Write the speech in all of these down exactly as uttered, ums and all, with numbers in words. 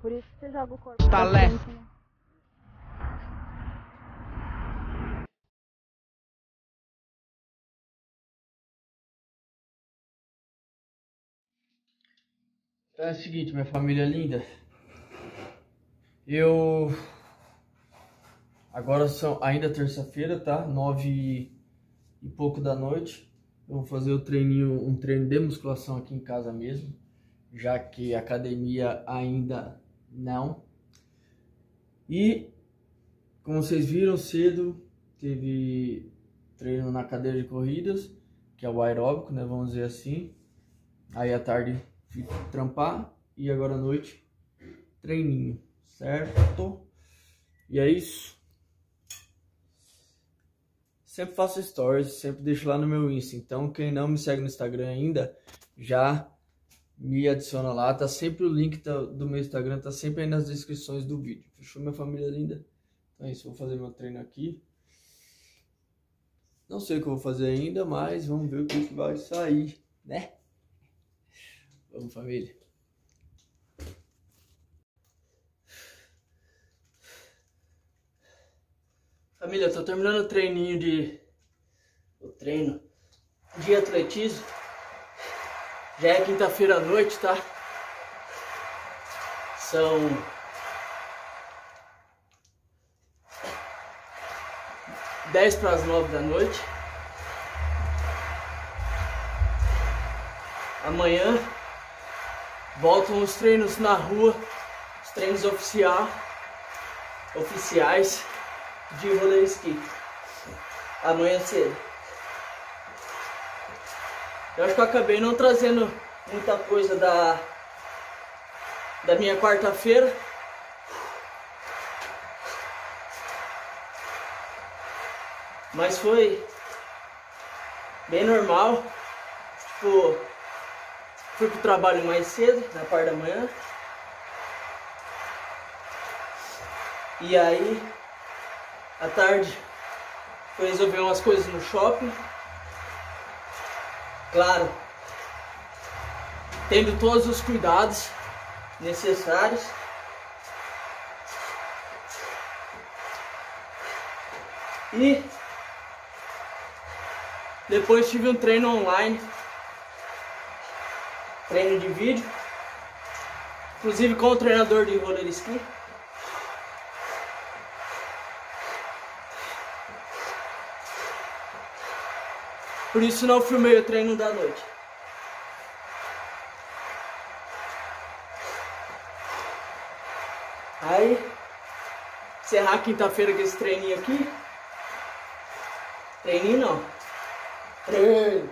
Por isso que você joga o corpo pra Talé. frente, né? Então é o seguinte, minha família linda. Eu... Agora são ainda terça-feira, tá? Nove e pouco da noite. Eu vou fazer o treininho, um treino de musculação aqui em casa mesmo, já que a academia ainda não. E, como vocês viram cedo, teve treino na cadeira de corridas, que é o aeróbico, né? Vamos dizer assim. Aí à tarde fui trampar e agora à noite treininho, certo? E é isso. Sempre faço stories, sempre deixo lá no meu Insta. Então quem não me segue no Instagram ainda, já me adiciona lá. Tá sempre o link do meu Instagram, tá sempre aí nas descrições do vídeo. Fechou, minha família linda? Então é isso, vou fazer meu treino aqui. Não sei o que eu vou fazer ainda, mas vamos ver o que, que vai sair, né? Vamos, família. Família, eu tô terminando o treininho de... O treino de atletismo. Já é quinta-feira à noite, tá? São... dez para as nove da noite. Amanhã voltam os treinos na rua, os treinos oficial, oficiais de roller ski. Amanhã cedo. Eu acho que eu acabei não trazendo muita coisa da, da minha quarta-feira. Mas foi bem normal. Tipo, fui pro trabalho mais cedo, na parte da manhã. E aí, à tarde, fui resolver umas coisas no shopping. Claro, tendo todos os cuidados necessários. E depois tive um treino online, treino de vídeo, inclusive com o treinador de roller ski. Por isso não filmei o treino da noite. Aí, encerrar quinta-feira com esse treininho aqui. Treininho não. Treino.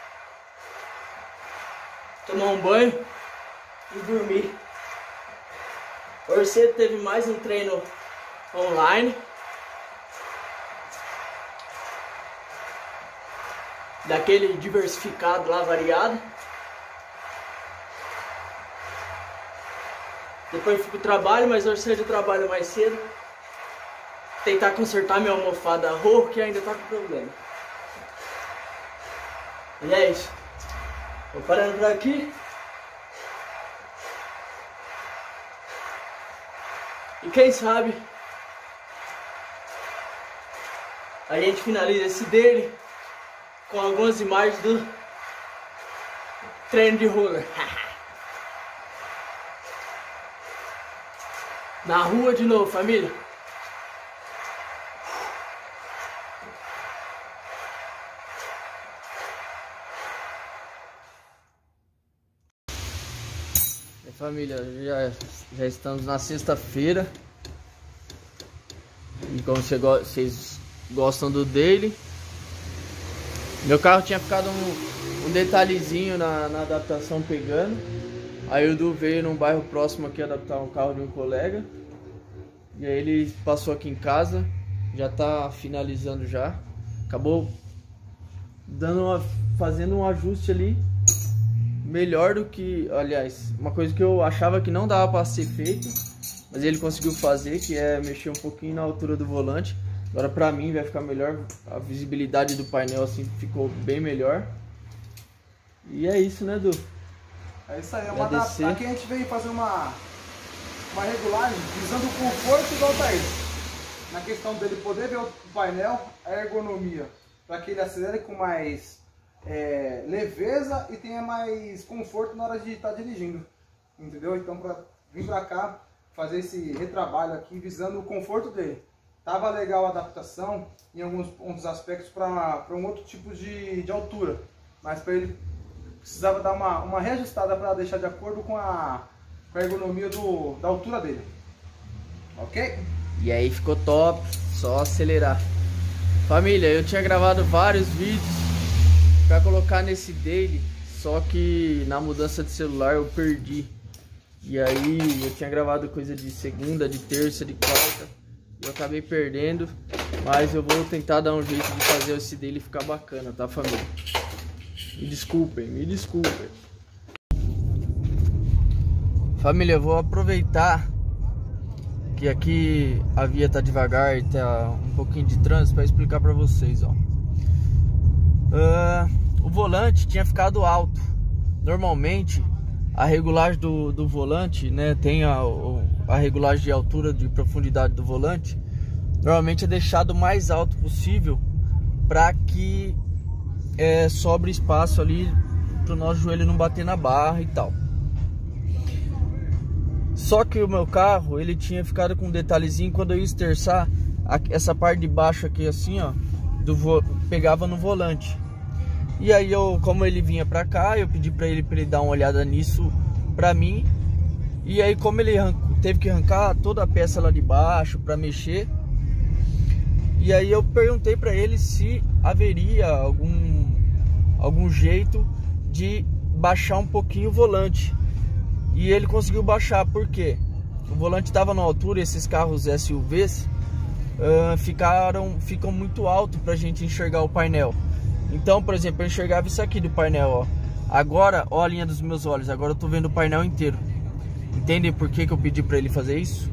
Tomar um banho e dormir. Hoje cedo teve mais um treino online. Daquele diversificado lá, variado. Depois fui pro trabalho, mas hoje cedo eu trabalho mais cedo. Tentar consertar minha almofada roxa, que ainda tá com problema. E é isso. Vou parando por aqui. E quem sabe a gente finaliza esse dele com algumas imagens do treino de roller. Na rua de novo, família. Minha família, já, já estamos na sexta-feira. E como você go vocês gostam do daily, meu carro tinha ficado um, um detalhezinho na, na adaptação pegando. Aí o Du veio num bairro próximo aqui adaptar um carro de um colega. E aí ele passou aqui em casa. Já tá finalizando já. Acabou dando uma, fazendo um ajuste ali melhor do que... Aliás, uma coisa que eu achava que não dava para ser feito, mas ele conseguiu fazer, que é mexer um pouquinho na altura do volante. Agora pra mim vai ficar melhor, a visibilidade do painel assim ficou bem melhor. E é isso, né, Du? É isso aí, é uma adaptação. Aqui a gente veio fazer uma uma regulagem visando o conforto do Altair. Na questão dele poder ver o painel, a ergonomia, para que ele acelere com mais é, leveza e tenha mais conforto na hora de estar dirigindo. Entendeu? Então, para vir para cá, fazer esse retrabalho aqui visando o conforto dele. Tava legal a adaptação em alguns pontos aspectos para um outro tipo de, de altura, mas para ele precisava dar uma, uma reajustada para deixar de acordo com a, com a ergonomia do, da altura dele. Ok? E aí ficou top, só acelerar. Família, eu tinha gravado vários vídeos para colocar nesse daily, só que na mudança de celular eu perdi. E aí eu tinha gravado coisa de segunda, de terça, de quarta, e eu acabei perdendo. Mas eu vou tentar dar um jeito de fazer esse daily ficar bacana, tá, família? Me desculpem, me desculpem. Família, eu vou aproveitar que aqui a via tá devagar e tá um pouquinho de trânsito para explicar para vocês, ó. Uh, o volante tinha ficado alto. Normalmente a regulagem do, do volante, né, tem a, a regulagem de altura, de profundidade do volante. Normalmente é deixado o mais alto possível para que é, sobre espaço ali para o nosso joelho não bater na barra e tal. Só que o meu carro, ele tinha ficado com um detalhezinho, quando eu ia esterçar, essa parte de baixo aqui assim, ó, do vo... pegava no volante. E aí eu, como ele vinha pra cá, eu pedi pra ele, pra ele dar uma olhada nisso pra mim. E aí como ele teve que arrancar toda a peça lá de baixo pra mexer, e aí eu perguntei pra ele se haveria algum, algum jeito de baixar um pouquinho o volante. E ele conseguiu baixar, porque o volante estava na altura e esses carros S U Vs uh, ficaram, ficam muito alto pra gente enxergar o painel. Então, por exemplo, eu enxergava isso aqui do painel, ó. Agora, ó a linha dos meus olhos, agora eu tô vendo o painel inteiro. Entendem por que que eu pedi pra ele fazer isso?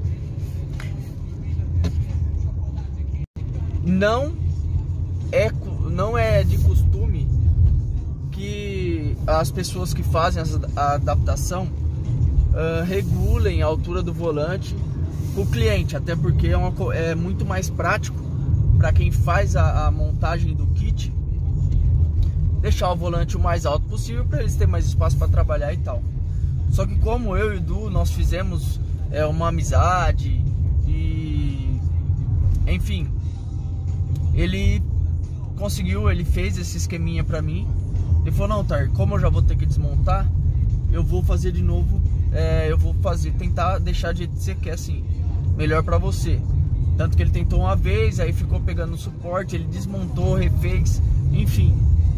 Não é, não é de costume que as pessoas que fazem a adaptação uh, regulem a altura do volante com o cliente, até porque é, uma, é muito mais prático para quem faz a, a montagem do kit deixar o volante o mais alto possível para eles terem mais espaço para trabalhar e tal. Só que como eu e o Edu, nós fizemos é, uma amizade e enfim, ele conseguiu, ele fez esse esqueminha pra mim. Ele falou, não, Tar, como eu já vou ter que desmontar, eu vou fazer de novo, é, eu vou fazer, tentar deixar de jeito que você quer, assim, melhor pra você. Tanto que ele tentou uma vez, aí ficou pegando o suporte, ele desmontou, refez, enfim.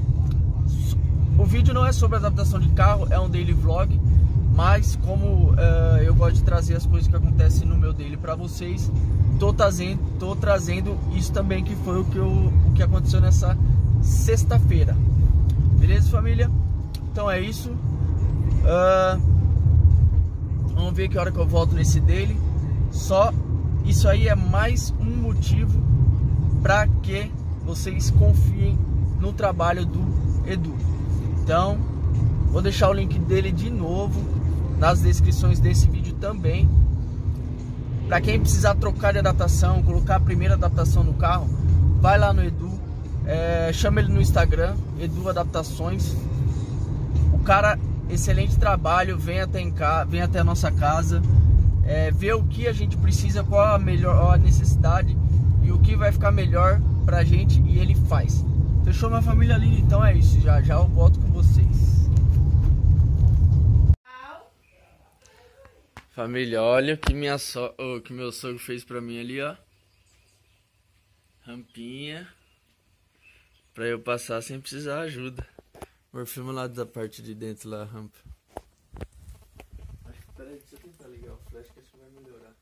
O vídeo não é sobre adaptação de carro, é um daily vlog, mas como uh, eu gosto de trazer as coisas que acontecem no meu daily pra vocês, tô trazendo, tô trazendo isso também, que foi o que, eu, o que aconteceu nessa sexta-feira. Beleza, família? Então é isso. Uh, vamos ver que hora que eu volto nesse daily. Só isso aí é mais um motivo para que vocês confiem no trabalho do Edu. Então, vou deixar o link dele de novo nas descrições desse vídeo também. Para quem precisar trocar de adaptação, colocar a primeira adaptação no carro, vai lá no Edu, é, chama ele no Instagram, Edu Adaptações. O cara, excelente trabalho, vem até, em ca... vem até a nossa casa, é, vê o que a gente precisa, qual a melhor a necessidade e o que vai ficar melhor pra gente, e ele faz. Fechou, minha família linda? Então é isso, já já eu volto com vocês. Família, olha o que, minha so... oh, que meu sogro fez pra mim ali, ó. Rampinha pra eu passar sem precisar de ajuda. Vou filmar lá da parte de dentro lá, a rampa. Acho que, peraí, deixa eu tentar ligar o flash que acho que vai melhorar.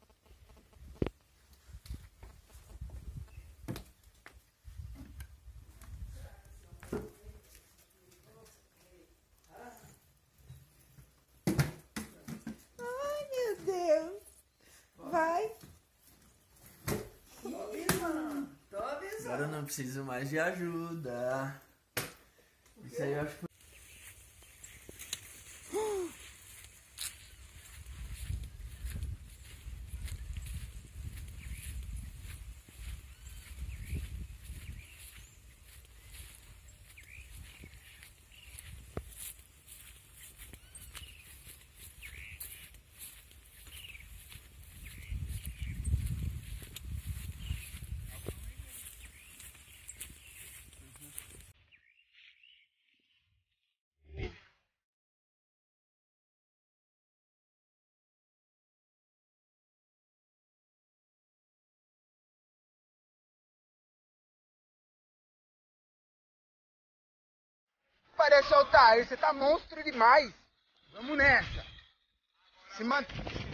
Ai, meu Deus. Vai. Tô avisando. Tô avisando. Agora eu não preciso mais de ajuda. Isso aí eu acho que... parece, Altair. Você tá monstro demais. Vamos nessa. Se mantém.